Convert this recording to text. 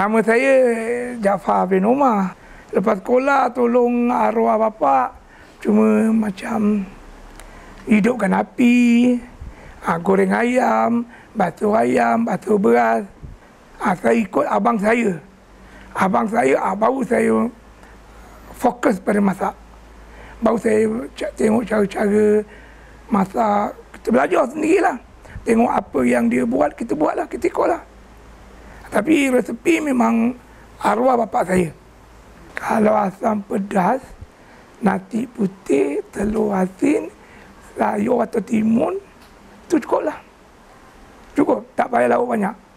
Nama saya Jaafar bin Omar. Lepas sekolah tolong arwah bapa, cuma macam hidupkan api, goreng ayam, basuh beras. Saya ikut abang saya. Abang saya baru saya fokus pada masak. Baru saya tengok cara-cara masak. Kita belajar sendirilah. Tengok apa yang dia buat, kita buatlah, kita ikutlah. Tapi resepi memang arwah bapa saya. Kalau asam pedas, nasi putih, telur asin, sayur atau timun, itu cukuplah. Cukup, tak payah lauk banyak.